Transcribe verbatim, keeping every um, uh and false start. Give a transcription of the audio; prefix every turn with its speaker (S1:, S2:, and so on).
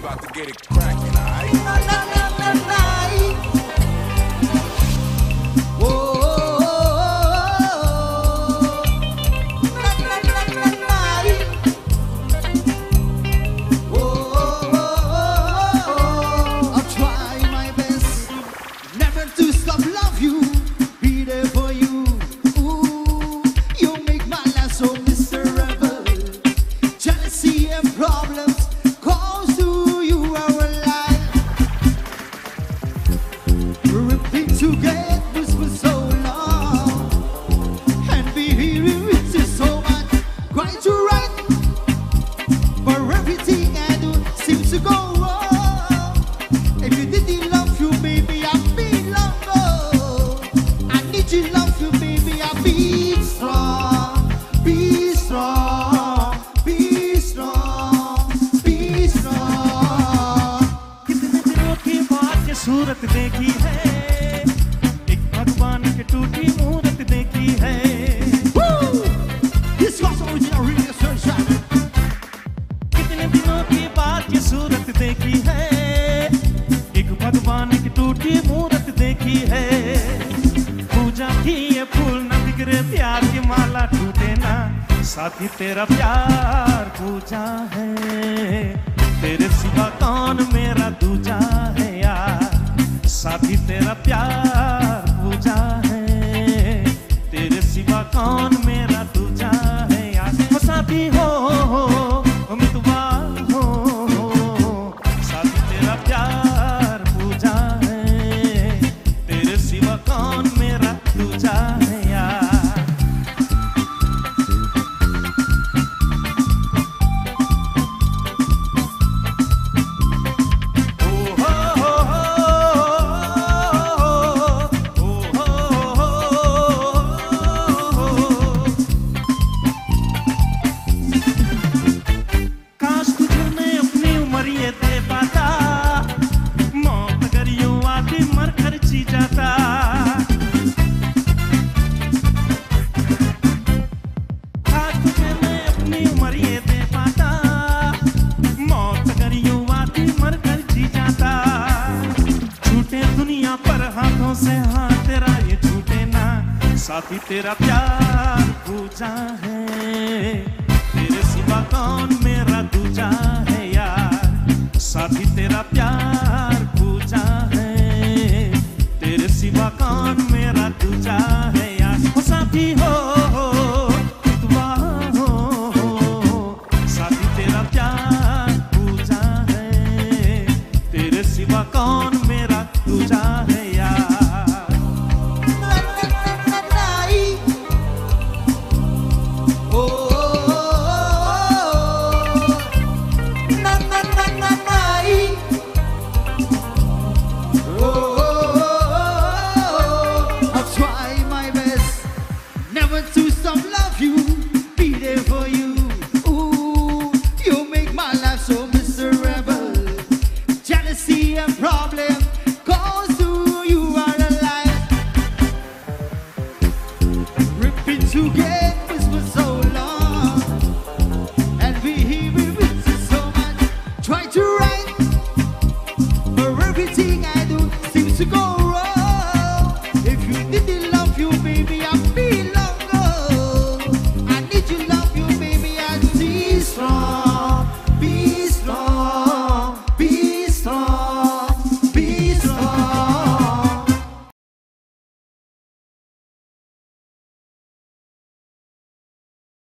S1: about to get it cracking, alright?
S2: Na na na na na.
S3: साथी तेरा प्यार पूजा है, तेरे सिवा कौन मेरा दूजा है यार। साथी तेरा प्यार पूजा है, तेरे सिवा कौन मेरा दूजा है यार। ओ साथी हो मितवा हो, साथी तेरा प्यार पूजा है, तेरे सिवा कौन मेरा दूजा है यार। साथी तेरा प्यार पूजा है, तेरे सिवा कौन मेरा दूजा है यार। साथी तेरा प्यार पूजा है, तेरे सिवा कौन मेरा दूजा है यार। ओ साथी हो मितवा हो, साथी तेरा प्यार पूजा है, तेरे सिवा कौन मेरा दूजा है यार।
S2: Na na na na.